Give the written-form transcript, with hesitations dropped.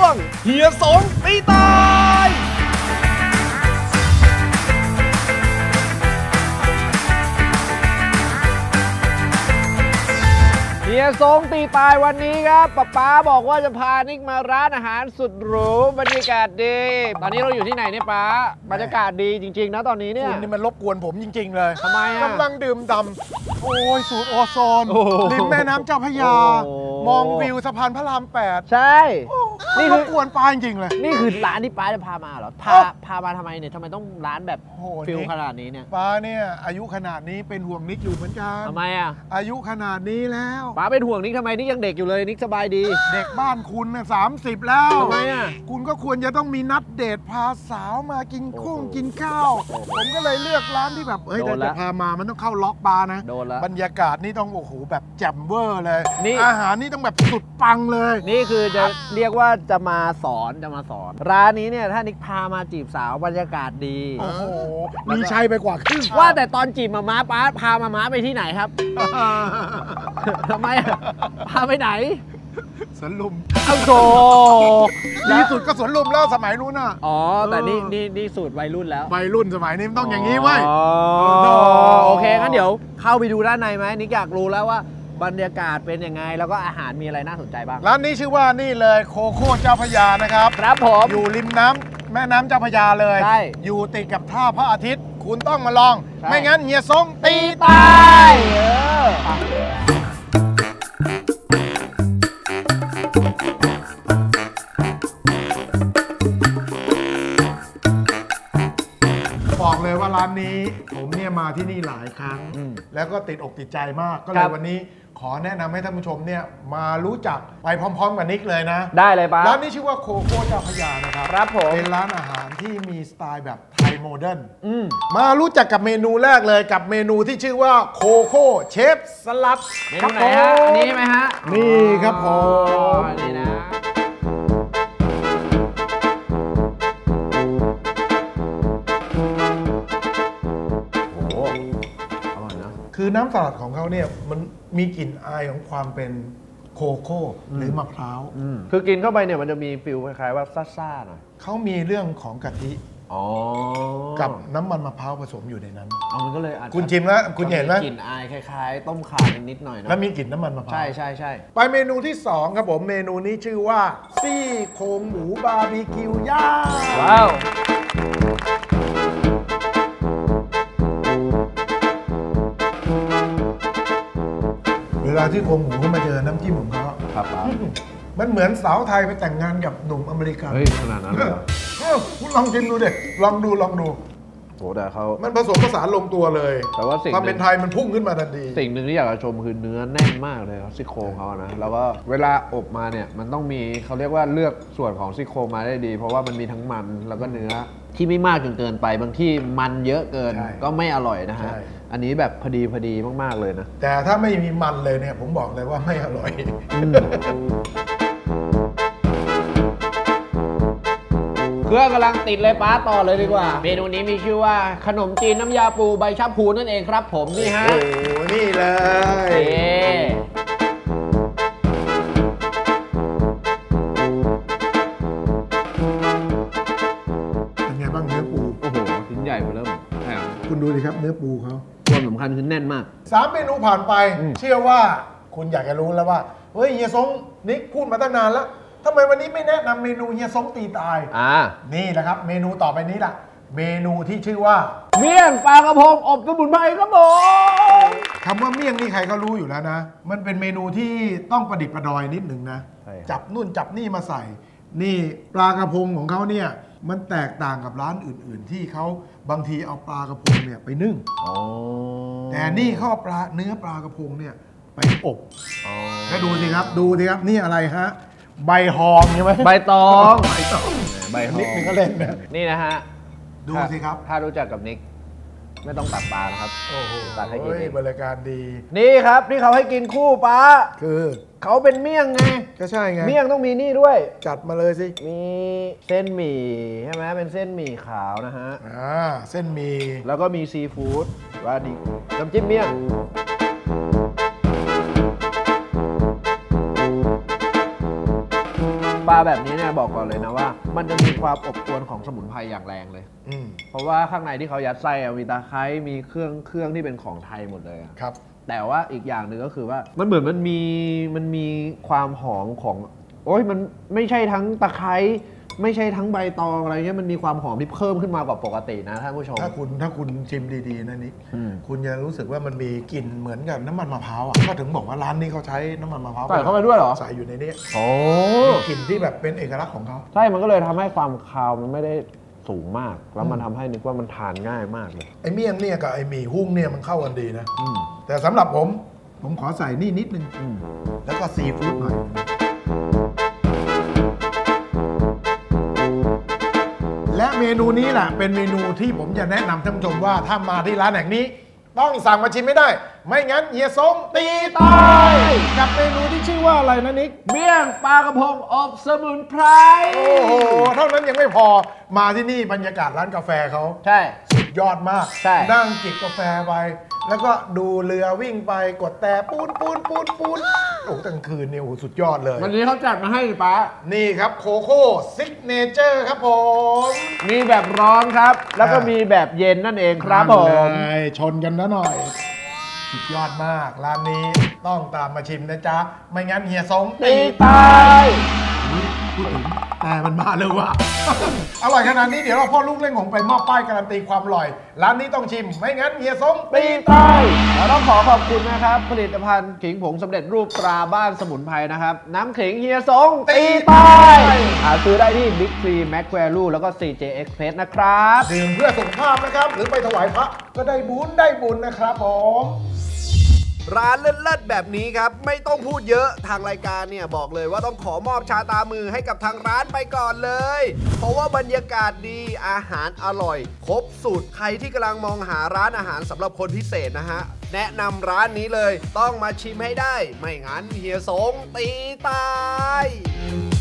วงเฮียสงตีตายเฮียสงตีตายวันนี้ครับป๊าบอกว่าจะพานิกมาร้านอาหารสุดหรูบรรยากาศดีตอนนี้เราอยู่ที่ไหนเนี่ยป๊าบรรยากาศดีจริงๆนะตอนนี้เนี่ยคุณนี่มันรบกวนผมจริงๆเลยทำไมอ่ะกำลังดื่มด่ำโอ้ยสูตรโอโซนริมแม่น้ำเจ้าพระยามองวิวสะพานพระราม8 ใช่นี่คือกวนปลาจริงๆเลยนี่คือร้านที่ป๊าจะพามาเหรอพามาทำไมเนี่ยทำไมต้องร้านแบบฟิลขนาดนี้เนี่ยป๊าเนี่ยอายุขนาดนี้เป็นห่วงนิกอยู่เหมือนกันทำไมอ่ะอายุขนาดนี้แล้วป๊าเป็นห่วงนิกทำไมนิกยังเด็กอยู่เลยนิกสบายดีเด็กบ้านคุณน่ะ30แล้วทำไมอ่ะคุณก็ควรจะต้องมีนัดเดทพาสาวมากินกินข้าวผมก็เลยเลือกร้านที่แบบถ้าจะพามามันต้องเข้าล็อกบาร์นะบรรยากาศนี่ต้องโอ้โหแบบแจ่มเวอร์เลยอาหารนี่ต้องแบบสุดปังเลยนี่คือจะเรียกว่าจะมาสอนร้านนี้เนี่ยถ้านิกพามาจีบสาวบรรยากาศดีโอ้โหมีชัยไปกว่าครึ่งว่าแต่ตอนจีบม้าป๊าพาม้าไปที่ไหนครับทำไมพาไปไหนสวนลุมเอาโถดีสุดก็สวนลุมแล้วสมัยนู้นน่ะอ๋อแต่นี่สูตรวัยรุ่นแล้ววัยรุ่นสมัยนี้ต้องอย่างนี้ไว้โอเคงั้นเดี๋ยวเข้าไปดูด้านในไหมนิกอยากรู้แล้วว่าบรรยากาศเป็นยังไงแล้วก็อาหารมีอะไรน่าสนใจบ้างร้านนี้ชื่อว่านี่เลยโคโค่เจ้าพระยานะครับครับผมอยู่ริมน้ำแม่น้ำเจ้าพระยาเลยใช่อยู่ติดกับท่าพระอาทิตย์คุณต้องมาลองไม่งั้นเฮียสงตีตาย บอกเลยว่าร้านนี้ผมเนี่ยมาที่นี่หลายครั้งแล้วก็ติดอกติดใจมากก็เลยวันนี้ขอแนะนำให้ท่านผู้ชมเนี่ยมารู้จักไปพร้อมๆกับนิกเลยนะได้เลยป้าร้านนี้ชื่อว่าโคโค่เจ้าพระยานะครับครับผมเป็นร้านอาหารที่มีสไตล์แบบไทยโมเดิร์นมารู้จักกับเมนูแรกเลยกับเมนูที่ชื่อว่าโคโค่เชฟสลัดเมนูไหนฮะอันนี้ไหมฮะนี่ครับผมนี่นะคือน้ำสลัดของเขาเนี่ยมันมีกลิ่นอายของความเป็นโคโค่หรือมะพร้าวคือกินเข้าไปเนี่ยมันจะมีฟิลคล้ายๆว่าซ่าๆหน่อยเขามีเรื่องของกะทิกับน้ำมันมะพร้าวผสมอยู่ในนั้นมันก็เลยคุณชิมแล้วคุณเห็นไหมกลิ่นอายคล้ายๆต้มข่านิดหน่อยนะแล้วมีกลิ่นน้ำมันมะพร้าวใช่ไปเมนูที่2ครับผมเมนูนี้ชื่อว่าซี่โครงหมูบาร์บีคิวย่างว้าวเวลาที่โครงหมูเขามาเจอน้ำจิ้มของเขาครับมันเหมือนสาวไทยไปแต่งงานกับหนุ่มอเมริกันเฮ้ยขนาดนั้นเลยคุณลองชิมดูเด็ลองดูโอ้แต่เขามันผสมผสานลงตัวเลยแต่ว่าความเป็นไทยมันพุ่งขึ้นมาทันทีสิ่งหนึ่งที่อยากจะชมคือเนื้อแน่นมากเลยซี่โครงเขานะแล้วก็เวลาอบมาเนี่ยมันต้องมีเขาเรียกว่าเลือกส่วนของซี่โครงมาได้ดีเพราะว่ามันมีทั้งมันแล้วก็เนื้อที่ไม่มากจนเกินไปบางที่มันเยอะเกินก็ไม่อร่อยนะฮะอันนี้แบบพอดีมากๆเลยนะแต่ถ้าไม่มีมันเลยเนี่ยผมบอกเลยว่าไม่อร่อยเครื่องกำลังติดเลยป้าต่อเลยดีกว่าเมนูนี้มีชื่อว่าขนมจีนน้ำยาปูใบชะพูนั่นเองครับผมนี่ฮะโอ้นี่เลยเป็นไงบ้างเนื้อปูโอ้โหชิ้นใหญ่มาเริ่มคุณดูดิครับเนื้อปูเขาความสำคัญคือแน่นมาก 3เมนูผ่านไปเชื่อว่าคุณอยากจะรู้แล้วว่าเฮ้ยเฮียสงนิกพูดมาตั้งนานแล้วทำไมวันนี้ไม่แนะนำเมนูเฮียสงตีตายนี่แหละครับเมนูต่อไปนี้ล่ะเมนูที่ชื่อว่าเมี่ยงปลากระพงอบสมุนไพรครับผมคำว่าเมี่ยงนี่ใครก็รู้อยู่แล้วนะมันเป็นเมนูที่ต้องประดิษฐ์ประดอยนิดหนึ่งนะจับนู่นจับนี่มาใส่นี่ปลากระพงของเขาเนี่ยมันแตกต่างกับร้านอื่นๆที่เขาบางทีเอาปลากระพงเนี่ยไปนึ่งแต่นี่เขาเอาเนื้อปลากระพงเนี่ยไปอบก็ดูสิครับนี่อะไรฮะใบหอมใช่ไหมใบตองใบหอมนิกก็เล่นนะนี่นะฮะดูสิครับถ้ารู้จักกับนิกไม่ต้องตัดปลานะครับโอ้โหตัดให้กินบริการดีนี่ครับที่เขาให้กินคู่ปลาคือเขาเป็นเมี่ยงไงก็ใช่ไงเมี่ยงต้องมีนี่ด้วยจัดมาเลยสิมีเส้นหมี่ใช่ไหมเป็นเส้นหมี่ขาวนะฮะเส้นหมี่แล้วก็มีซีฟู้ดว่าดีน้ำจิ้มเมี่ยงปลาแบบนี้เนี่ยบอกก่อนเลยนะว่า มันจะมีความอบอวลของสมุนไพรอย่างแรงเลยเพราะว่าข้างในที่เขายัดไส้มีตะไคร้มีเครื่องที่เป็นของไทยหมดเลยครับแต่ว่าอีกอย่างหนึ่งก็คือว่ามันเหมือนมันมีความหอมของโอ้ยมันไม่ใช่ทั้งตะไคร้ไม่ใช่ทั้งใบตองอะไรเงี้ยมันมีความหอมที่เพิ่มขึ้นมากว่าปกตินะท่านผู้ชมถ้าคุณชิมดีๆนะนี่คุณจะรู้สึกว่ามันมีกลิ่นเหมือนกับน้ำมันมะพร้าวอ่ะก็ถึงบอกว่าร้านนี้เขาใช้น้ำมันมะพร้าวใส่เข้าไปด้วยเหรอใส่อยู่ในนี้โอ้กลิ่นที่แบบเป็นเอกลักษณ์ของเขาใช่มันก็เลยทำให้ความคาวมันไม่ได้สูงมากแล้วมันทำให้นึกว่ามันทานง่ายมากเลยไอ้เมี่ยงเนี่ยกับไอ้หมี่หุ้งเนี่ยมันเข้ากันดีนะแต่สำหรับผมขอใส่นี่นิดนึงแล้วก็ซีฟู้ดหน่อยและเมนูนี้แหละเป็นเมนูที่ผมจะแนะนำท่านผู้ชมว่าถ้ามาที่ร้านแห่งนี้ต้องสั่งมาชิมไม่ได้ไม่งั้นเฮียสงตีตายกับเมนูที่ชื่อว่าอะไรนะนิกเมี่ยงปลากระพงอบสมุนไพรโอ้โหเท่านั้นยังไม่พอมาที่นี่บรรยากาศร้านกาแฟเขาใช่สุดยอดมากใช่นั่งจิบกาแฟไปแล้วก็ดูเรือวิ่งไปกดแต่ปูนโอ้กลางคืนเนี่ยโอ้สุดยอดเลยวันนี้เขาจัดมาให้ป้านี่ครับโคโค่ซิกเนเจอร์ครับผมมีแบบร้อนครับแล้วก็มีแบบเย็นนั่นเองครับผมชนกันนะหน่อยสุดยอดมากร้านนี้ต้องตามมาชิมนะจ๊ะไม่งั้นเฮียสงตีตายพูดถึงแต่มันมาเลยว่ะอร่อยขนาดนี้เดี๋ยวเราพ่อลูกเล่งของไปมอบป้ายการันตีความอร่อยร้านนี้ต้องชิมไม่งั้นเฮียสงตีตายแล้วต้องขอบคุณนะครับผลิตภัณฑ์ขิงผงสำเร็จรูปตราบ้านสมุนไพรนะครับน้ำขิงเฮียสงตีตายหาซื้อได้ที่ Big C Mac Value แล้วก็ CJ Express นะครับดื่มเพื่อสุขภาพนะครับหรือไปถวายพระก็ได้บุญนะครับผมร้านเลิศๆแบบนี้ครับไม่ต้องพูดเยอะทางรายการเนี่ยบอกเลยว่าต้องขอมอบชาตามือให้กับทางร้านไปก่อนเลยเพราะว่าบรรยากาศดีอาหารอร่อยครบสูตรใครที่กำลังมองหาร้านอาหารสำหรับคนพิเศษนะฮะแนะนำร้านนี้เลยต้องมาชิมให้ได้ไม่งั้นเฮียสงตีตาย